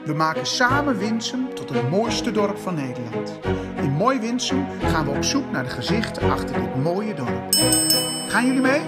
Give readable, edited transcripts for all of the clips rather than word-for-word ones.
We maken samen Winsum tot het mooiste dorp van Nederland. In Mooi Winsum gaan we op zoek naar de gezichten achter dit mooie dorp. Gaan jullie mee?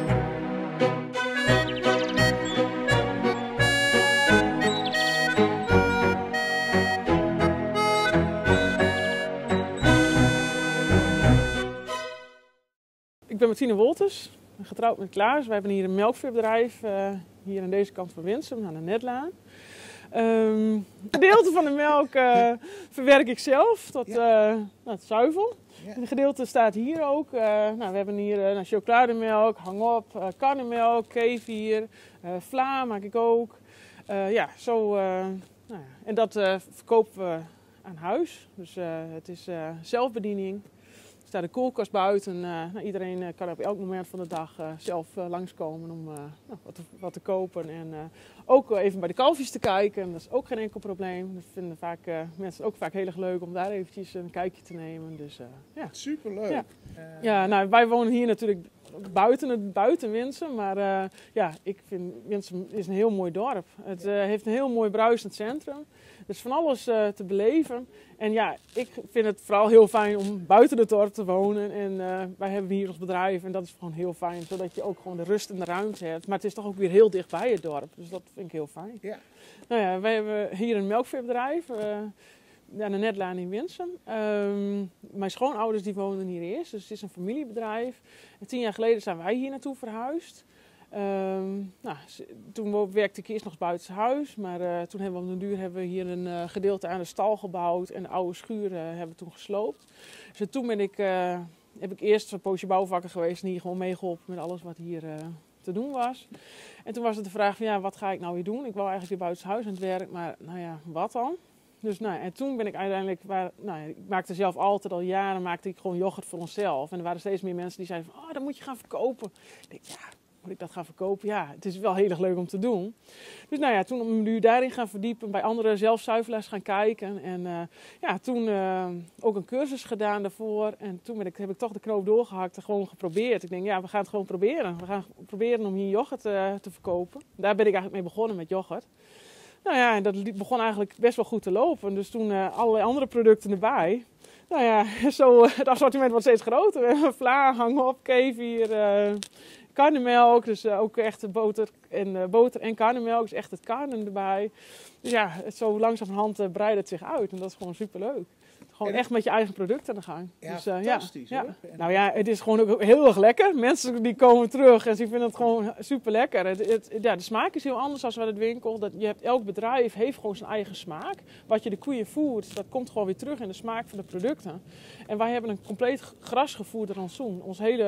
Ik ben Martine Wolters, getrouwd met Klaas. We hebben hier een melkveebedrijf, hier aan deze kant van Winsum, aan de Netlaan. Een gedeelte van de melk verwerk ik zelf tot het zuivel. Ja. Een gedeelte staat hier ook. We hebben hier chocolademelk, hangop, karnemelk, kefir, vla maak ik ook. En dat verkopen we aan huis. Dus het is zelfbediening. Er staat een koelkast buiten. Iedereen kan op elk moment van de dag zelf langskomen om wat te kopen. En ook even bij de kalfjes te kijken. Dat is ook geen enkel probleem. Dat vinden mensen ook vaak heel erg leuk om daar eventjes een kijkje te nemen. Dus, ja. Superleuk. Ja. Wij wonen hier natuurlijk buiten Winsum. Maar ik vind Winsum is een heel mooi dorp. Het heeft een heel mooi bruisend centrum. Er is van alles te beleven. En ja, ik vind het vooral heel fijn om buiten het dorp te wonen. En wij hebben hier ons bedrijf en dat is gewoon heel fijn. Zodat je ook gewoon de rust en de ruimte hebt. Maar het is toch ook weer heel dicht bij het dorp. Dus dat vind ik heel fijn. Ja. Wij hebben hier een melkveebedrijf. Aan de Netlaan in Winsum. Mijn schoonouders die wonen hier eerst. Dus het is een familiebedrijf. En 10 jaar geleden zijn wij hier naartoe verhuisd. Toen werkte ik eerst nog buitenshuis, maar toen hebben we op den duur hier een gedeelte aan de stal gebouwd en de oude schuren hebben we toen gesloopt. Dus toen heb ik eerst een poosje bouwvakker geweest en hier gewoon meegeholpen met alles wat hier te doen was. En toen was het de vraag van wat ga ik nou weer doen? Ik wou eigenlijk weer buitenshuis aan het werk, maar wat dan? Dus en toen ben ik uiteindelijk, ik maakte zelf altijd al jaren, maakte ik gewoon yoghurt voor onszelf. En er waren steeds meer mensen die zeiden van, dat moet je gaan verkopen. Ik denk, moet ik dat gaan verkopen? Ja, het is wel heel erg leuk om te doen. Dus toen om nu daarin gaan verdiepen, bij andere zelfzuivelaars gaan kijken. En toen ook een cursus gedaan daarvoor. En toen heb ik toch de knoop doorgehakt en gewoon geprobeerd. Ik denk, we gaan het gewoon proberen. We gaan proberen om hier yoghurt te verkopen. Daar ben ik eigenlijk mee begonnen met yoghurt. En dat begon eigenlijk best wel goed te lopen. Dus toen allerlei andere producten erbij. Het assortiment wordt steeds groter. Vla, hangop, kefir, karnemelk. Dus ook echt boter en karnemelk. Dus echt het karnen erbij. Dus zo langzamerhand breidt het zich uit. En dat is gewoon superleuk. Gewoon echt met je eigen product aan de gang. Ja, dus, fantastisch. Ja. Het is gewoon ook heel erg lekker. Mensen die komen terug en ze vinden het gewoon super lekker. De smaak is heel anders dan bij de winkel. Elk bedrijf heeft gewoon zijn eigen smaak. Wat je de koeien voert, dat komt gewoon weer terug in de smaak van de producten. En wij hebben een compleet grasgevoerde rantsoen.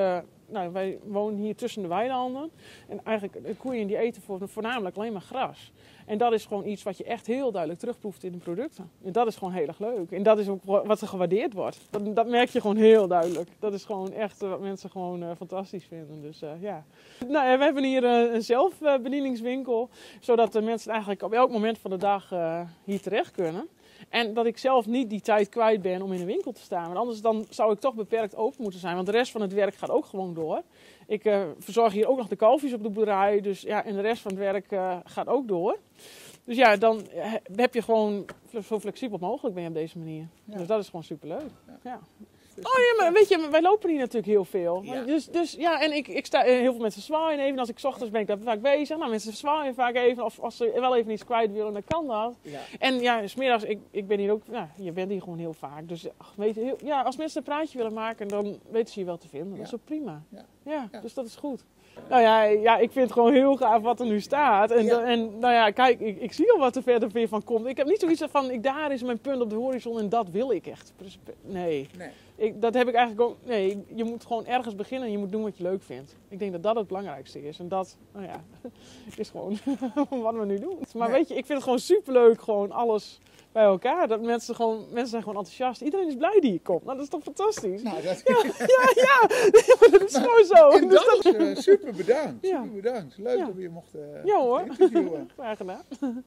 Wij wonen hier tussen de weilanden. En eigenlijk de koeien die eten voornamelijk alleen maar gras. En dat is gewoon iets wat je echt heel duidelijk terugproeft in de producten. En dat is gewoon heel erg leuk. En dat is ook wat er gewaardeerd wordt. Dat merk je gewoon heel duidelijk. Dat is gewoon echt wat mensen gewoon fantastisch vinden. Dus we hebben hier een zelfbedieningswinkel. Zodat de mensen eigenlijk op elk moment van de dag hier terecht kunnen. En dat ik zelf niet die tijd kwijt ben om in een winkel te staan. Want anders dan zou ik toch beperkt open moeten zijn. Want de rest van het werk gaat ook gewoon door. Ik verzorg hier ook nog de kalfjes op de boerderij. Dus en de rest van het werk gaat ook door. Dus dan heb je gewoon zo flexibel mogelijk ben je op deze manier. Ja. Dus dat is gewoon superleuk. Ja. Maar weet je, wij lopen hier natuurlijk heel veel. Ja. Dus en ik sta heel veel mensen zwaaien even. Als ik 's ochtends ben ik daar vaak bezig. Mensen zwaaien vaak even. Of als ze wel even iets kwijt willen, dan kan dat. Ja. En 's middags, ik ben hier ook, je bent hier gewoon heel vaak. Dus weet je, als mensen een praatje willen maken, dan weten ze je wel te vinden. Dat is ook prima. Ja, dus dat is goed. Ik vind het gewoon heel gaaf wat er nu staat. Kijk, ik zie al wat er verder weer van komt. Ik heb niet zoiets van, daar is mijn punt op de horizon en dat wil ik echt. Nee. Dat heb ik eigenlijk ook. Nee, je moet gewoon ergens beginnen en je moet doen wat je leuk vindt. Ik denk dat dat het belangrijkste is. En dat, is gewoon wat we nu doen. Maar weet je, ik vind het gewoon superleuk, gewoon alles bij elkaar. Dat mensen zijn gewoon enthousiast. Iedereen is blij die hier komt. Nou, dat is toch fantastisch? Nou, dat... dat is gewoon zo. Super bedankt. Super bedankt. Leuk dat we je mochten ja hoor, interviewen. Graag gedaan.